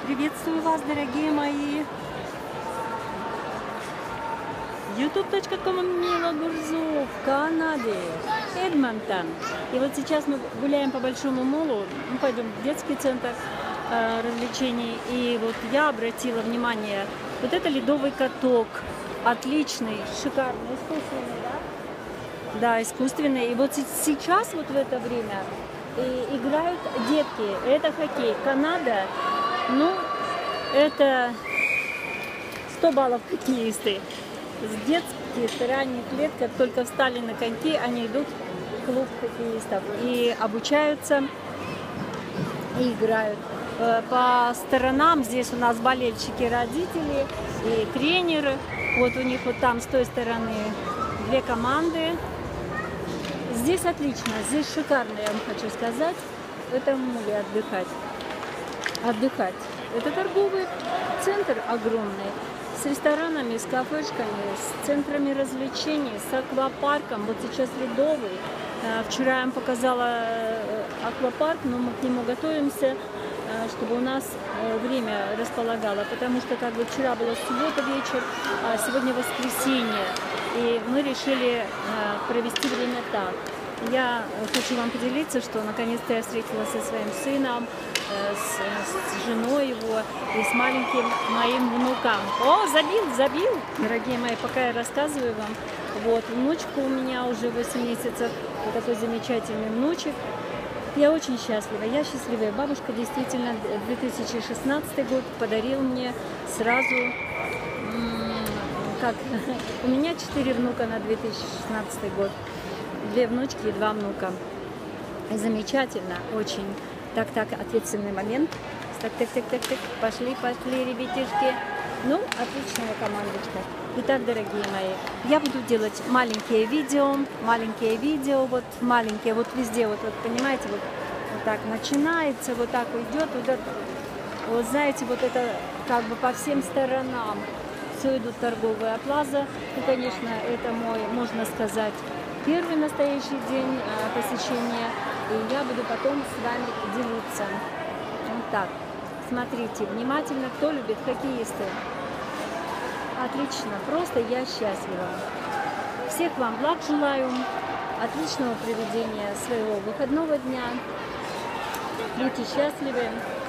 Приветствую вас, дорогие мои. youtube.com Мила Гурзу в Канаде, Эдмонтон. И вот сейчас мы гуляем по Большому молу, мы пойдем в детский центр развлечений. И вот я обратила внимание, вот это ледовый каток, отличный, шикарный, искусственный, да? Да, искусственный. И вот сейчас, вот в это время, играют детки. Это хоккей. Канада, ну, это 100 баллов хоккеисты. С детских ранних лет, как только встали на коньки, они идут в клуб хоккеистов и обучаются, и играют. По сторонам здесь у нас болельщики, родители и тренеры. Вот у них вот там с той стороны две команды. Здесь отлично, здесь шикарно, я вам хочу сказать. В этом море отдыхать. Это торговый центр огромный, с ресторанами, с кафешками, с центрами развлечений, с аквапарком. Вот сейчас ледовый. Вчера я вам показала аквапарк, но мы к нему готовимся, чтобы у нас время располагало, потому что как бы вчера была суббота вечер, а сегодня воскресенье, и мы решили провести время так. Я хочу вам поделиться, что наконец-то я встретилась со своим сыном, с женой его и с маленьким моим внуком. О, забил! Дорогие мои, пока я рассказываю вам, вот, внучка у меня уже 8 месяцев, вот такой замечательный внучек. Я очень счастлива, я счастливая бабушка, действительно, 2016 год подарил мне сразу, у меня 4 внука на 2016 год. 2 внучки и 2 внука. И замечательно, очень. Так, ответственный момент. Так. Пошли, ребятишки. Ну, отличная командочка. Итак, дорогие мои, я буду делать маленькие видео, вот маленькие, вот везде, вот понимаете, вот так начинается, вот так уйдет, вот знаете, вот это как бы по всем сторонам все идут торговая плаза. Ну, конечно, это мой, можно сказать, первый настоящий день посещения, и я буду потом с вами делиться. Вот так. Смотрите внимательно, кто любит хоккеисты. Отлично, просто я счастлива. Всех вам благ желаю, отличного проведения своего выходного дня. Будьте счастливы.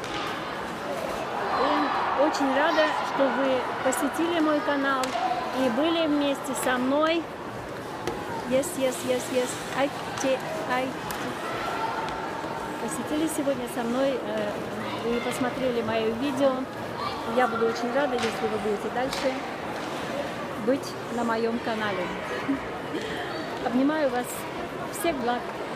И очень рада, что вы посетили мой канал и были вместе со мной. Yes. Посетили сегодня со мной и посмотрели мое видео. Я буду очень рада, если вы будете дальше быть на моем канале. Обнимаю вас. Всех благ.